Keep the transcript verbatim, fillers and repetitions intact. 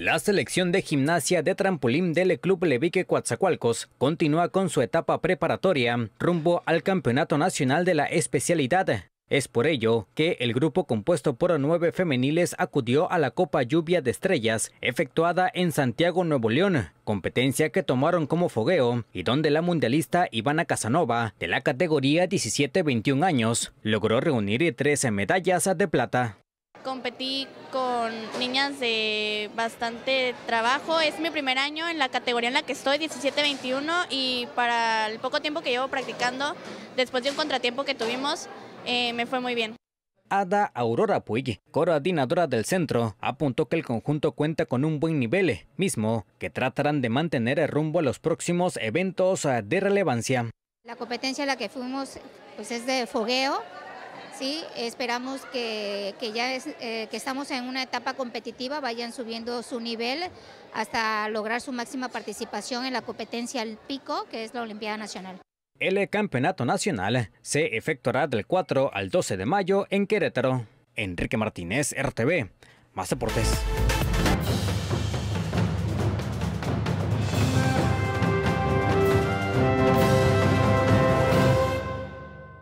La selección de gimnasia de trampolín del Club Levique Coatzacoalcos continúa con su etapa preparatoria rumbo al Campeonato Nacional de la especialidad. Es por ello que el grupo compuesto por nueve femeniles acudió a la Copa Lluvia de Estrellas, efectuada en Santiago, Nuevo León, competencia que tomaron como fogueo y donde la mundialista Ivana Casanova, de la categoría diecisiete a veintiún años, logró reunir trece medallas de plata. Competí con niñas de bastante trabajo, es mi primer año en la categoría en la que estoy, diecisiete a veintiuno, y para el poco tiempo que llevo practicando, después de un contratiempo que tuvimos, eh, me fue muy bien. Ada Aurora Puig, coordinadora del centro, apuntó que el conjunto cuenta con un buen nivel, mismo que tratarán de mantener el rumbo a los próximos eventos de relevancia. La competencia a la que fuimos pues es de fogueo. Sí, esperamos que, que ya es, eh, que estamos en una etapa competitiva, vayan subiendo su nivel hasta lograr su máxima participación en la competencia al pico, que es la Olimpiada Nacional. El campeonato nacional se efectuará del cuatro al doce de mayo en Querétaro. Enrique Martínez, R T V, Más Deportes.